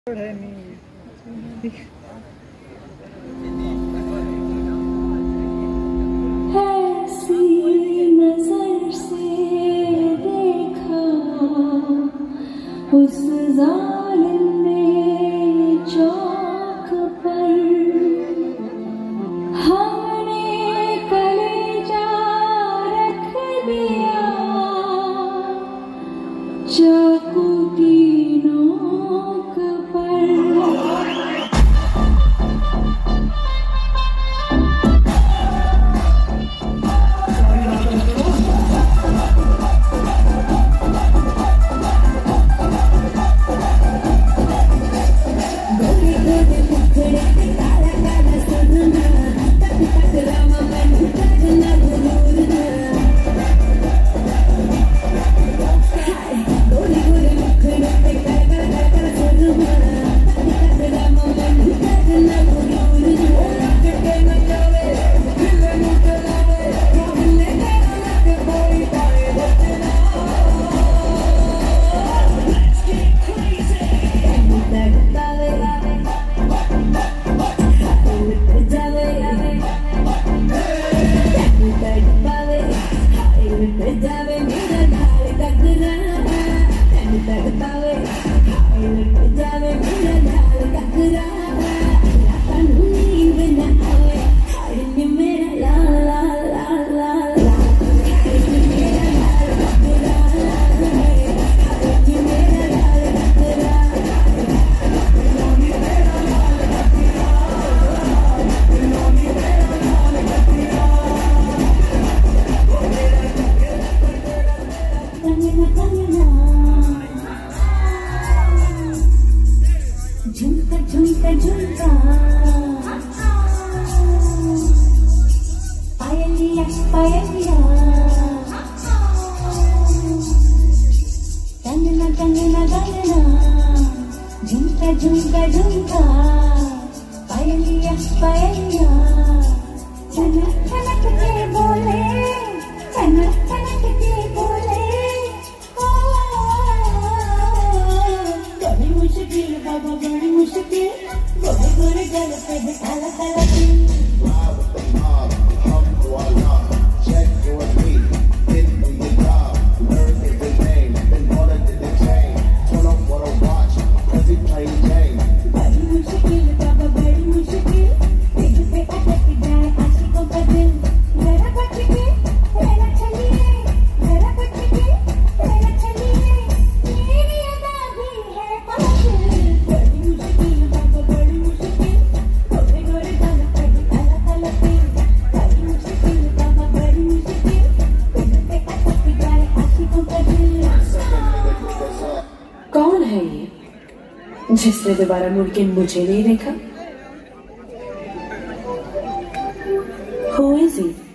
है नहीं। ऐसी नजर से देखा उस जालिम ने चौक पर, हमने कलेजा रख दिया चाकू की नोक पर। झुमका झुमका झुमका पायलिया पायलिया कंगना कंगना कंगना झुमका झुमका झुमका पायलिया पायलिया कनक कनक के बोले कनक कनक के बोले बड़ी मुश्किल बाबा बड़ी मुश्किल गोरे गोरे गल पे काला काला दिल। कौन है ये जिसने दोबारा मुड़ के मुझे नहीं देखा? Who is he?